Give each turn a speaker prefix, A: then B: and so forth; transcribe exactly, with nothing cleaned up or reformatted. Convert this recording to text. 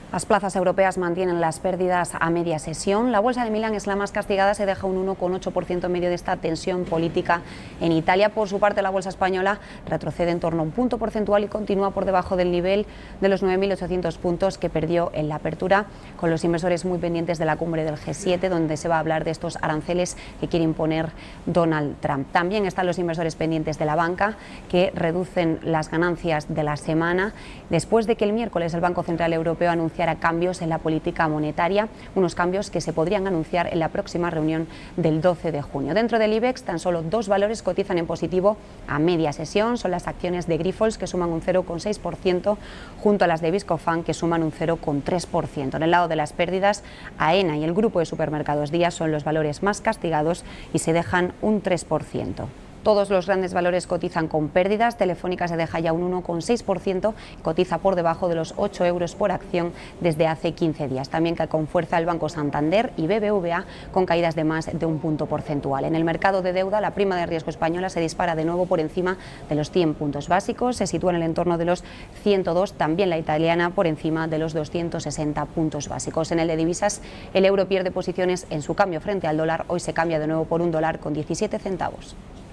A: Las plazas europeas mantienen las pérdidas a media sesión. La bolsa de Milán es la más castigada, se deja un uno coma ocho por ciento en medio de esta tensión política en Italia. Por su parte, la bolsa española retrocede en torno a un punto porcentual y continúa por debajo del nivel de los nueve mil ochocientos puntos que perdió en la apertura, con los inversores muy pendientes de la cumbre del G siete, donde se va a hablar de estos aranceles que quiere imponer Donald Trump. También están los inversores pendientes de la banca, que reducen las ganancias de la semana después de que el miércoles el Banco Central Europeo anunció a cambios en la política monetaria, unos cambios que se podrían anunciar en la próxima reunión del doce de junio. Dentro del IBEX, tan solo dos valores cotizan en positivo a media sesión. Son las acciones de Grifols, que suman un cero coma seis por ciento, junto a las de Viscofan, que suman un cero coma tres por ciento. En el lado de las pérdidas, AENA y el grupo de supermercados Día son los valores más castigados y se dejan un tres por ciento. Todos los grandes valores cotizan con pérdidas. Telefónica se deja ya un uno coma seis por ciento, cotiza por debajo de los ocho euros por acción desde hace quince días. También cae con fuerza el Banco Santander y B B V A, con caídas de más de un punto porcentual. En el mercado de deuda, la prima de riesgo española se dispara de nuevo por encima de los cien puntos básicos, se sitúa en el entorno de los ciento dos, también la italiana por encima de los doscientos sesenta puntos básicos. En el de divisas, el euro pierde posiciones en su cambio frente al dólar, hoy se cambia de nuevo por un dólar con diecisiete centavos.